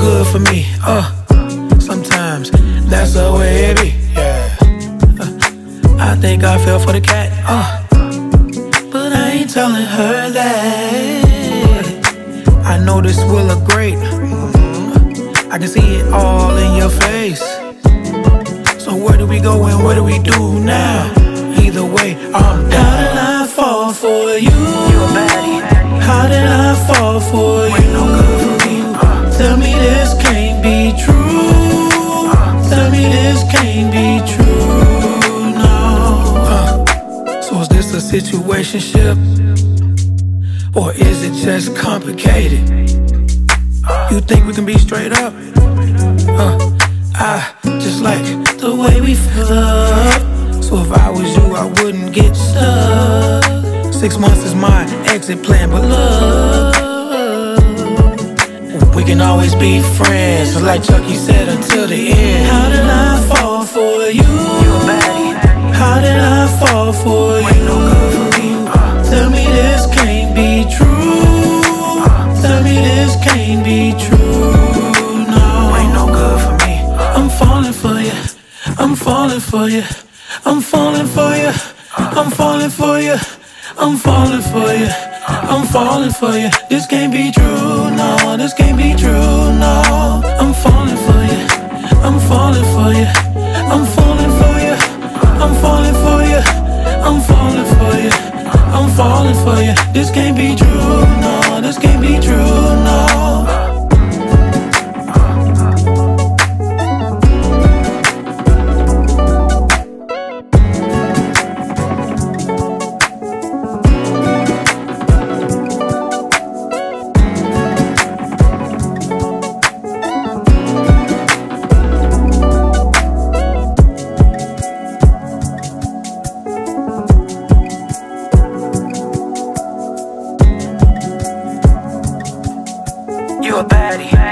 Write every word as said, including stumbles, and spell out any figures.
good for me. Uh, sometimes that's the way it be. Yeah. Uh, I think I fell for the cat. Uh, but I ain't telling her that. I know this will look great. Mm-hmm. I can see it all in your face. So where do we go and what do we do now? Either way, I'm down. How did I fall for you? You a baddie. How did I fall for you? Ain't no good for me. Uh, Tell me this can't be true. Uh, Tell me this can't be true. No. Uh, so is this a situationship? Or is it just complicated? You think we can be straight up? Uh, I just like the way we feel up. So if I was you, I wouldn't get stuck. Six months is my exit plan, but look, we can always be friends, like Chucky said, until the end. How did I fall for you? You a baddie. How did I fall for you? Ain't no good for me. Uh, Tell me this can't be true. Uh, Tell me this can't be true. No, ain't no good for me. I'm falling for you. I'm falling for you. I'm falling for you. I'm falling for you. I'm falling for you. I'm falling for you. This can't be true, no. This can't be true, no. I'm falling for you. I'm falling for you. I'm falling for you. I'm falling for you. I'm falling for you. I'm falling for you. This can't be true, no. This can't be true, no. You a baddie.